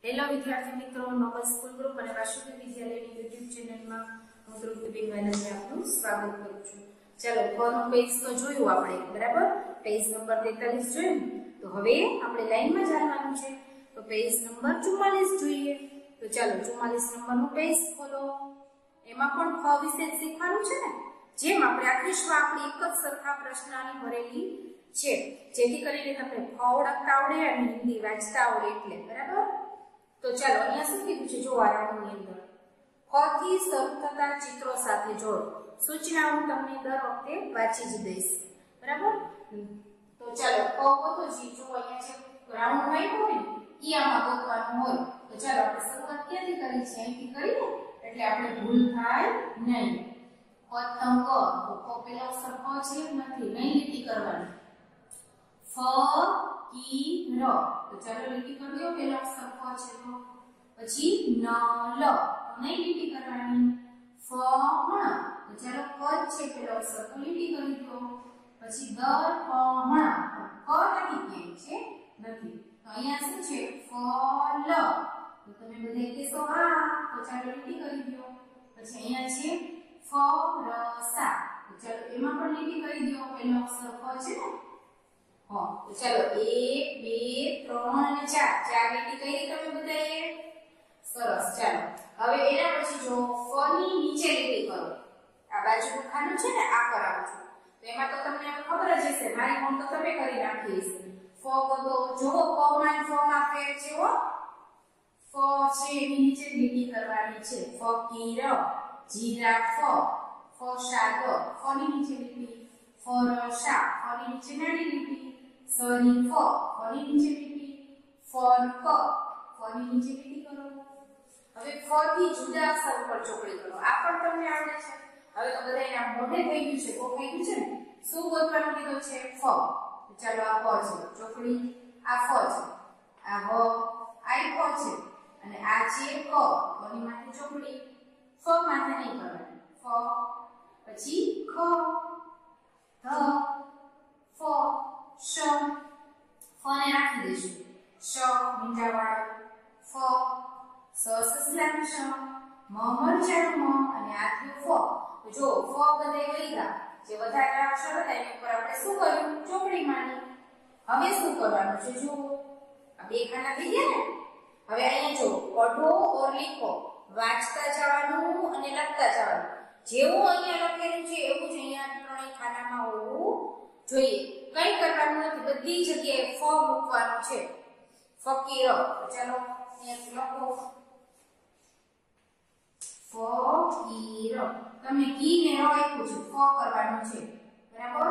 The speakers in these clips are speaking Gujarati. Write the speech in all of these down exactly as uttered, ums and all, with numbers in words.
હેલો વિદ્યાર્થી મિત્રો, નોબલ સ્કૂલ ગ્રુપ અને વાસુદેવ વિદ્યાલયની યુટ્યુબ ચેનલમાં હું ટ્રુપ્તિમાદમને આપનું સ્વાગત કરું છું. ચાલો, ફોરનું પેજ તો જોયું આપણે, બરાબર? પેજ નંબર તેતાલીસ જોયું. તો હવે આપણે લાઈનમાં ચાલવાનું છે. તો પેજ નંબર ચુમ્માલીસ જોઈએ. તો ચાલો, ચુમ્માલીસ નંબરનું પેજ ખોલો. એમાં પણ ફ વિશે શીખવાનું છે ને. જેમ આપણે આખી શ્વા આપણી એક જ સરખા પ્રશ્નની ભરેલી છે, જેથી કરીને તમને ફ ઓળખતા આવડે અને હિન્દી વાંચતા આવડે એટલે, બરાબર? તો ચાલો, અહીંયા શું કીધું છે જો આ રાઉન્ડની અંદર ફ થી શરૂ થતા ચિત્રો સાથે જોડો. સૂચના હું તમને દર વખતે વાંચી જ દઈશ, બરાબર? તો ચાલો, ફ ગોતો જી. જો અહીંયા છે રાઉન્ડ આપ્યો ને, ઈ આમાં ગોતવાનું હોય. તો ચાલો, આપણે શરૂઆત ક્યાંથી કરી છે? અહીંથી કરીએ એટલે આપણે ભૂલ થાય નહીં. પતંગ, તો ફ પેલો અક્ષર ફ છે નથી, નહીં લીટી કરવાની. ફ કી ર, તો ચાલો લીટી કરી દો. પેલો અક્ષર ફ છે તો પછી ન લ, નહીં લીટી કરવાની. ફ હણ, તો ચાલો ફ છે પેલો અક્ષર તો લીટી કરી દો. પછી દર ફ હણ, ફ નથી ક્યાંય છે નથી, તો અહીંયા શું છે? ફ લ, તો તમે બધા કહેશો હા, તો ચાલો લીટી કરી દો. પછી અહીંયા છે ફ ર સા, તો ચાલો એમાં પણ લીટી કરી દો. પેલો અક્ષર ફ છે ને. હા, તો ચાલો એક બે ત્રણ અને ચાર ચાર લીટી કરી તમે બધાએ. સરસ. ચાલો, હવે એના પછી જો ફ ની નીચે લીટી કરો. આ બાજુનું ખાનું છે ને, આ કરાવું છું. તો એમાં તો તમને ખબર જ હશે, મારી કોણ તો તમે કરી નાખી હશે. ફ ગોતો. જો ક માં ફ માં ફેર છે હો. ફ છે એની નીચે લીટી કરવાની છે. ફ કી ર, જીરા ફ, ફ શા ગ, ફ ની નીચે લીટી. ફ ર શા, ફ ની નીચે નાની લીટી. સરી ફ, ફ ની નીચે લીટી. ફર ક, ફ ની નીચે લીટી કરો. હવે ફ થી જુદા અક્ષર પર ચોકડી કરો. આ પણ તમને આવડે છે. હવે તો બધા એના મોઢે થઈ ગયું છે, કો થઈ ગયું છે ને. શું ગોતવાનું કીધું છે? ફ. ચાલો, આ ફ છે ચોકડી, આ ફ છે, આ વ, આ ફ છે અને આ છે ક. ક ની માથે ચોકડી, ફ માથે નહીં કરવાની. ફ, પછી ખ, ધ, ફ, શ, ફ ને રાખી દઈશું. શ મીંડાવાળો, ફ, સ સસલાનું શ, મ મરચાનું મ અને આ થયું ફ. તો જો ફ બધે વહી ગયા. જે વધારે અક્ષર હતા એની ઉપર આપણે શું કર્યું? ચોકડી મારી. હવે શું કરવાનું છે? જો આ બે ખાના થઈ ગયા ને. હવે અહીંયા જો પઢો ઓર લીખો, વાંચતા જવાનું અને લખતા જવાનું. જેવું અહીંયા લખેલું છે એવું જ અહીંયા ત્રણેય ખાનામાં હોવું જોઈએ. કઈ કરવાનું નથી, બધી જગ્યાએ ફ મૂકવાનું છે. ફકીર. ચાલો અહીંયા લખો ફકીર. તમે કી ને ર આપ્યું છે, ફ કરવાનું છે, બરાબર?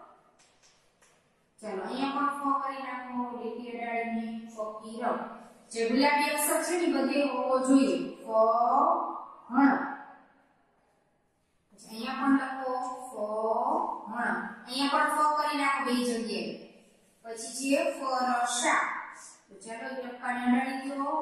ચાલો, અહીંયા પણ ફ કરી નાખો લીટી અડાડીને. ફકીર. જે ગુલાબી અક્ષર છે ને બધે હોવો જોઈએ. ફ હણ. અહીંયા પણ લખો ફ હણ. અહીંયા પણ ફ કરી નાખો બે જગ્યાએ. પછી છે ફ ર શા, તો ચાલો લખવાને અડાડી દો.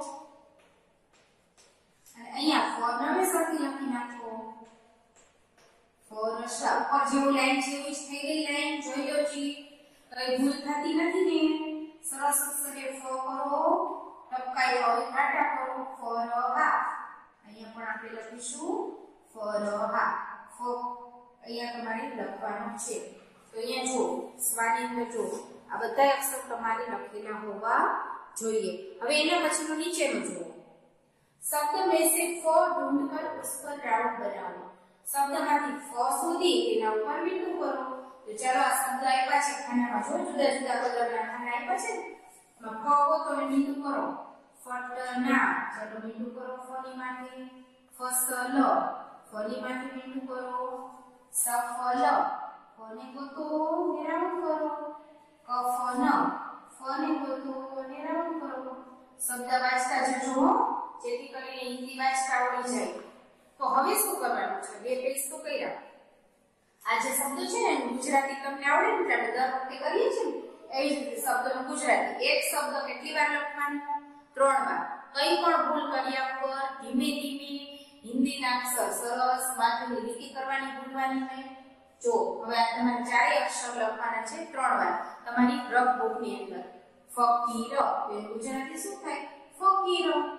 અને અહીંયા ફ નવે સરખી લખી નાખો. ફ ર શા ઉપર જેવું લાઈન છે એવું જ થઈ ગઈ લાઈન. જોઈ લો જી, કઈ ભૂલ થતી નથી ને. સરસ અક્ષરે ફ કરો, ટપકાઈ હોય કાટા કરો. ફ ર હા, અહીંયા પણ આપણે લખીશું ફ ર હા. ફ અહીંયા તમારે લખવાનું છે. તો અહીંયા જો સ્વાની અંદર જો આ બધા અક્ષર તમારે લખેલા હોવા જોઈએ. હવે એના પછીનું નીચેનું જુઓ. શબ્દ में से फ ढूंढकर उस पर राउंड बनाओ. શબ્દમાંથી ફ શોધી તેના ઉપર મીંડું કરો. તો ચાલો, આ શબ્દ આપ્યા છે ખાનામાં, જો જુદા જુદા કલરના ખાના આપ્યા છે ને. એમાં ફ ગોતો અને મીંડું કરો. ફટના, ચાલો મીંડું કરો ફ ની માથે. ફસલ, ફ ની માથે મીંડું કરો. સફલ, ફ ને ગોતો ને રાઉન્ડ કરો. કફન, ફ ને ગોતો ને રાઉન્ડ કરો. શબ્દ વાંચતા જજો જેથી કરીને હિન્દી વાંચતા આવડી જાય. તો હવે શું કરવાનું છે? બે પેજ તો કર્યા. આ જે શબ્દો છે ને ગુજરાતી તમને આવડે ને, એટલે દર વખતે કરીએ છીએ ને એવી જ રીતે શબ્દનું ગુજરાતી. એક શબ્દ કેટલી વાર લખવાનો? ત્રણ વાર. કઈ પણ ભૂલ કર્યા વગર ધીમે ધીમે હિન્દીના અક્ષર સરસ માથેની લીટી કરવાની ભૂલવાની નહીં. જો હવે આ તમારે ચારે અક્ષર લખવાના છે ત્રણ વાર તમારી રફ બુકની અંદર. ફકીર, એ ગુજરાતી શું થાય? ફકીર.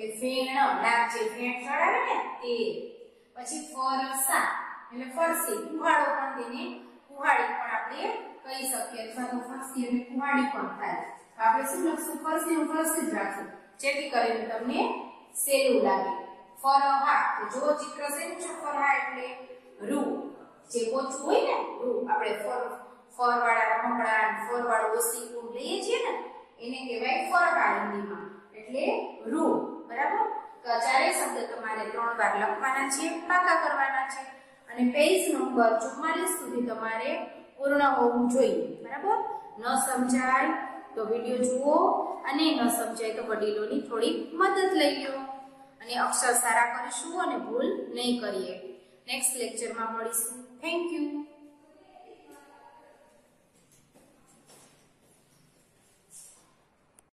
કે ફેણ લાગ છે ફેણ ચડાવે ને તે. પછી ફરસા એટલે ફરસી કુહાડો પણ તેને કુહાડી પણ આપણે કહી શકીએ અથવા તો ફરસી અને કુહાડી પણ થાય. આપણે શું લખશું ફરસી નું ફરસી જ રાખશું જેથી કરીને તમને સહેલું લાગે. ફરહા તો જો ચિત્ર શેનું છે ફરહા એટલે રૂ જે ઓછું હોય ને રૂ આપણે ફર ફર વાળા રમકડા ફર વાળો ઓસીકું લઈએ છીએ ને એને કહેવાય ફરહા હિન્દીમાં એટલે રૂ. બરાબર. તો ચારે શબ્દ તમારે ત્રણ વાર લખવાના છે પાકા કરવાના છે અને પેજ નંબર ચુમ્માલીસ સુધી તમારે પૂર્ણ હોવું જોઈએ. બરાબર. ન સમજાય તો વિડિયો જુઓ અને ન સમજાય તો વડીલોની થોડી મદદ લઈ લો અને અક્ષર સારા કરીશું અને ભૂલ નહીં કરીએ. નેક્સ્ટ લેક્ચરમાં મળીશું. Thank you.